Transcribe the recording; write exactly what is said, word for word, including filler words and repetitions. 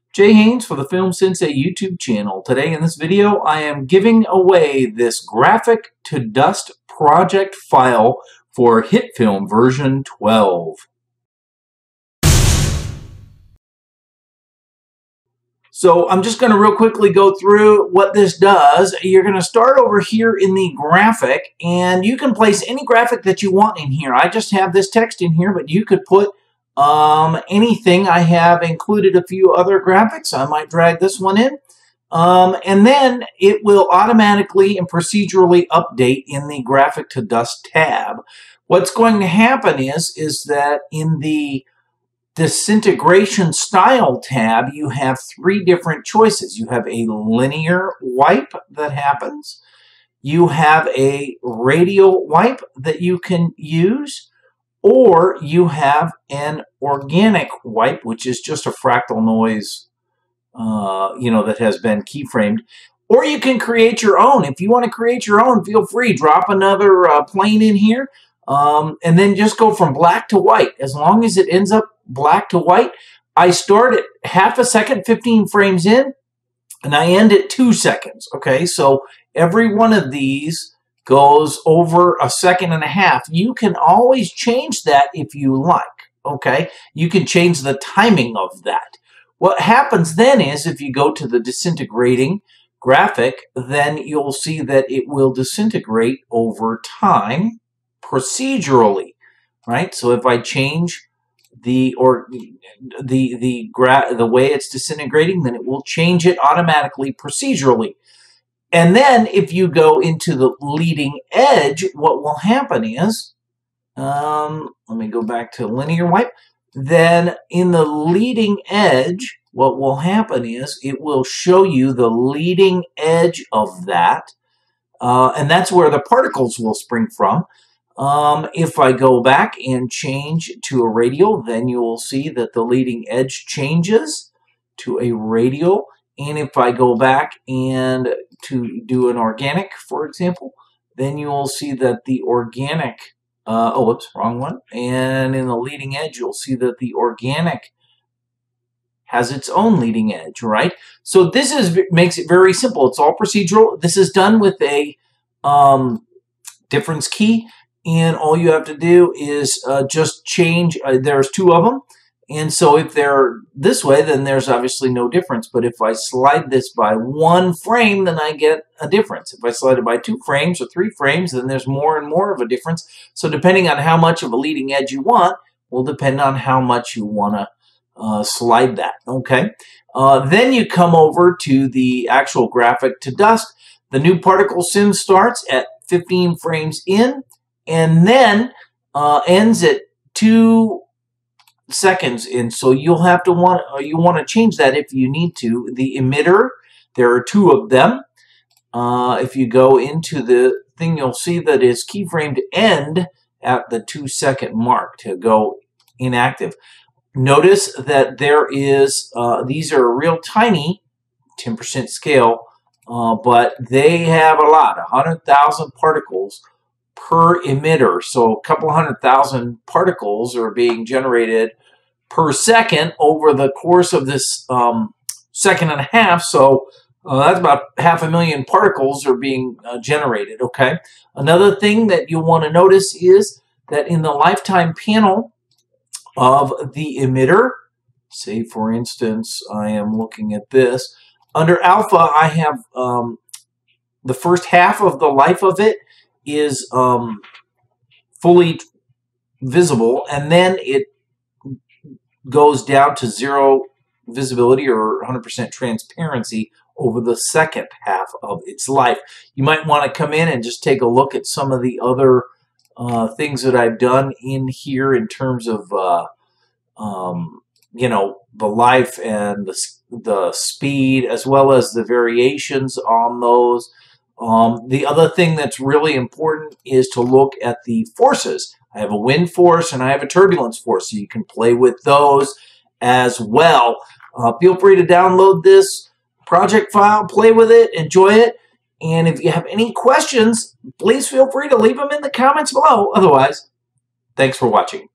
Jay Haynes for the Film Sensei YouTube channel. Today in this video I am giving away this graphic to dust project file for HitFilm version twelve. So I'm just going to real quickly go through what this does. You're going to start over here in the graphic, and you can place any graphic that you want in here. I just have this text in here, but you could put um, anything. I have included a few other graphics. I might drag this one in. Um, and then it will automatically and procedurally update in the graphic to dust tab. What's going to happen is, is that in the Disintegration Style tab, you have three different choices. You have a linear wipe that happens. You have a radial wipe that you can use, or you have an organic wipe, which is just a fractal noise, uh, you know, that has been keyframed. Or you can create your own. If you want to create your own, feel free. Drop another uh, plane in here, um, and then just go from black to white. As long as it ends up black to white, I start at half a second, fifteen frames in, and I end at two seconds. Okay, so every one of these goes over a second and a half. You can always change that if you like. Okay, you can change the timing of that. What happens then is, if you go to the disintegrating graphic, then you'll see that it will disintegrate over time procedurally, right? So if I change the or the the gra the way it's disintegrating, then it will change it automatically procedurally. And then if you go into the leading edge, what will happen is, um, let me go back to linear wipe. Then in the leading edge, what will happen is it will show you the leading edge of that, uh, and that's where the particles will spring from. Um, if I go back and change to a radial, then you will see that the leading edge changes to a radial. And if I go back and to do an organic, for example, then you will see that the organic, uh, oh, whoops, wrong one. And in the leading edge, you'll see that the organic has its own leading edge, right? So this is makes it very simple. It's all procedural. This is done with a um, difference key. And all you have to do is uh, just change, uh, there's two of them. And so if they're this way, then there's obviously no difference. But if I slide this by one frame, then I get a difference. If I slide it by two frames or three frames, then there's more and more of a difference. So depending on how much of a leading edge you want, will depend on how much you want to uh, slide that, okay? Uh, then you come over to the actual graphic to dust. The new particle sim starts at fifteen frames in, and then uh, ends at two seconds in. So you'll have to want uh, you want to change that if you need to. The emitter, there are two of them. Uh, if you go into the thing, you'll see that it's keyframed to end at the two second mark to go inactive. Notice that there is uh, these are real tiny, ten percent scale, uh, but they have a lot, one hundred thousand particles per emitter. So a couple hundred thousand particles are being generated per second over the course of this um, second and a half. So uh, that's about half a million particles are being uh, generated, okay? Another thing that you'll want to notice is that in the lifetime panel of the emitter, say for instance, I am looking at this, under alpha I have um, the first half of the life of it is um, fully visible, and then it goes down to zero visibility or one hundred percent transparency over the second half of its life. You might want to come in and just take a look at some of the other uh, things that I've done in here in terms of uh, um, you know, the life and the, the speed, as well as the variations on those. Um, the other thing that's really important is to look at the forces. I have a wind force and I have a turbulence force, so you can play with those as well. Uh, feel free to download this project file, play with it, enjoy it, and if you have any questions, please feel free to leave them in the comments below. Otherwise, thanks for watching.